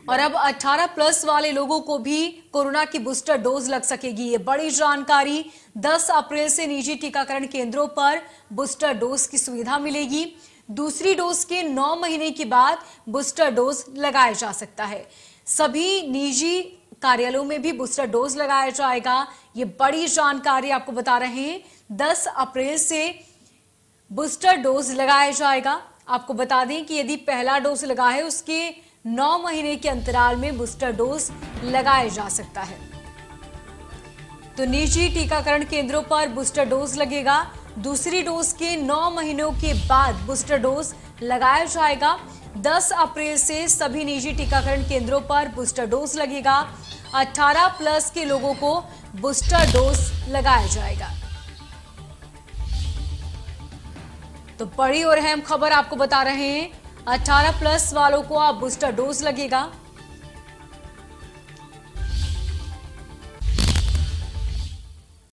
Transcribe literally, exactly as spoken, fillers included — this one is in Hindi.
और अब अठारह प्लस वाले लोगों को भी कोरोना की बूस्टर डोज लग सकेगी। ये बड़ी जानकारी। दस अप्रैल से निजी टीकाकरण केंद्रों पर बूस्टर डोज की सुविधा मिलेगी। दूसरी डोज के नौ महीने के बाद बूस्टर डोज लगाया जा सकता है। सभी निजी कार्यालयों में भी बूस्टर डोज लगाया जाएगा। ये बड़ी जानकारी आपको बता रहे हैं। दस अप्रैल से बूस्टर डोज लगाया जाएगा। आपको बता दें कि यदि पहला डोज लगा है उसके नौ महीने के अंतराल में बूस्टर डोज लगाया जा सकता है। तो निजी टीकाकरण केंद्रों पर बूस्टर डोज लगेगा। दूसरी डोज के नौ महीनों के बाद बूस्टर डोज लगाया जाएगा। दस अप्रैल से सभी निजी टीकाकरण केंद्रों पर बूस्टर डोज लगेगा। अठारह प्लस के लोगों को बूस्टर डोज लगाया जाएगा। तो बड़ी और अहम खबर आपको बता रहे हैं। अठारह प्लस वालों को अब बूस्टर डोज लगेगा।